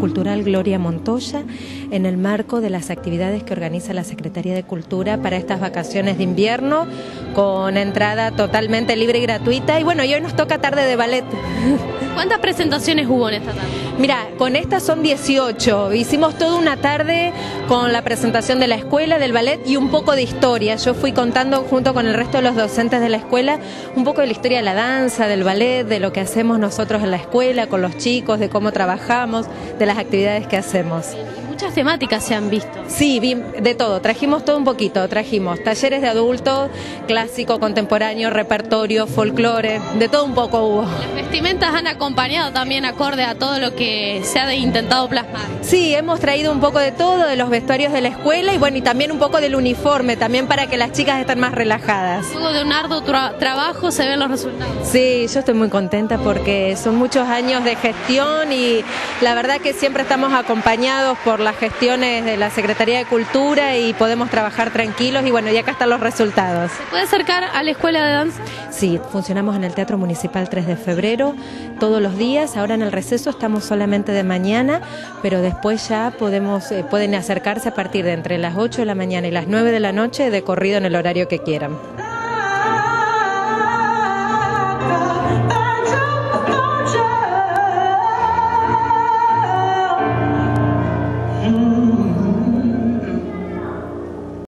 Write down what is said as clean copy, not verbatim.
Cultural Gloria Montoya en el marco de las actividades que organiza la Secretaría de Cultura para estas vacaciones de invierno, con entrada totalmente libre y gratuita. Y bueno, y hoy nos toca tarde de ballet. ¿Cuántas presentaciones hubo en esta tarde? Mira, con estas son 18. Hicimos toda una tarde con la presentación de la escuela, del ballet y un poco de historia. Yo fui contando junto con el resto de los docentes de la escuela un poco de la historia de la danza, del ballet, de lo que hacemos nosotros en la escuela con los chicos, de cómo trabajamos, de las actividades que hacemos. Muchas temáticas se han visto. Sí, de todo, trajimos todo un poquito, trajimos talleres de adultos, clásico, contemporáneo, repertorio, folclore, de todo un poco hubo. Las vestimentas han acompañado también acorde a todo lo que se ha intentado plasmar. Sí, hemos traído un poco de todo, de los vestuarios de la escuela y bueno, y también un poco del uniforme, también para que las chicas estén más relajadas. Luego de un arduo trabajo se ven los resultados. Sí, yo estoy muy contenta porque son muchos años de gestión y la verdad que siempre estamos acompañados por las gestiones de la Secretaría de Cultura y podemos trabajar tranquilos y bueno, y acá están los resultados. ¿Se puede acercar a la escuela de danza? Sí, funcionamos en el Teatro Municipal 3 de febrero todos los días. Ahora en el receso estamos solamente de mañana, pero después ya pueden acercarse a partir de entre las 8 de la mañana y las 9 de la noche de corrido en el horario que quieran.